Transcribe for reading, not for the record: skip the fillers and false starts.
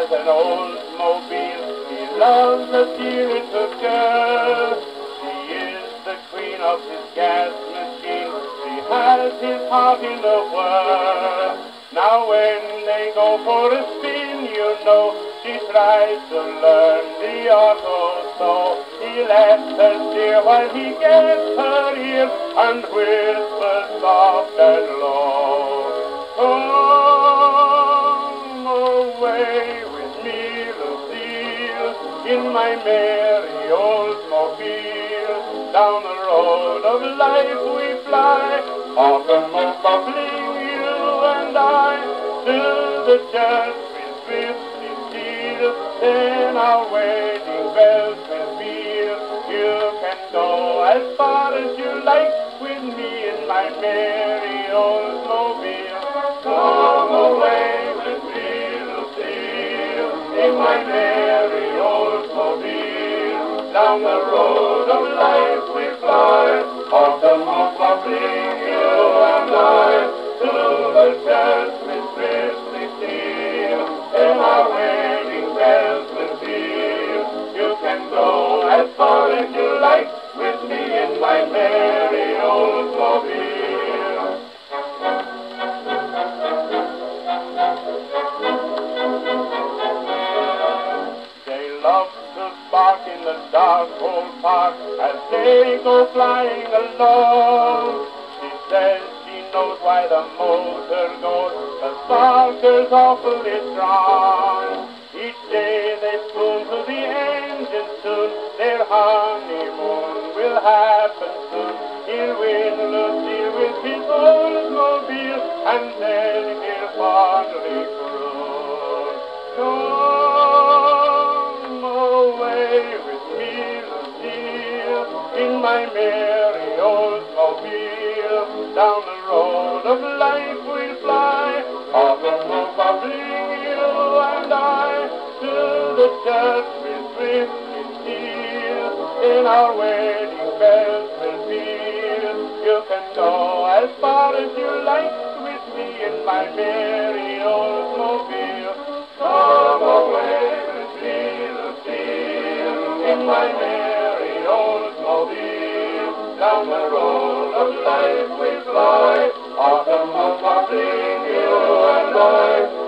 has an Oldsmobile. He loves the dear little girl. She is the queen of his gas machine. She has his heart in the world. Now when they go for a spin, you know, she tries to learn the auto, so he lets her steer while he gets her ear and whispers soft and low. Come away with me, Lucille, in my merry Oldsmobile. Down the road of life we fly, autumn bubbling, you and I, till the church will swiftly steal, then our wedding bells will peal. You can go as far as you like with me in my merry Oldsmobile. Come away with me, Lucille, in my merry Oldsmobile. Down the road of life we fly, autumn bubbling, you and I, till the church will swiftly steal, and our wedding bells will peal. You can go as far as you like with me in my merry Oldsmobile. They love to spark in the dark old park as they go flying along. She says she knows why the motor goes, the sparker's awfully strong. Each day they spoon to the engine soon, their honeymoon will happen soon. He'll win Lucille with his Oldsmobile, and then he'll fondly croon. Come away with me, Lucille, in my merry Oldsmobile. Down the road of life we'll fly, autumn bubbling, you and I, till the church will swiftly steal, then our wedding bells will peal. You can go as far as you like with me in my merry Oldsmobile. Come away with me, Lucille, in my merry Oldsmobile. Down the road of life we fly, autumn bubbling, you and I.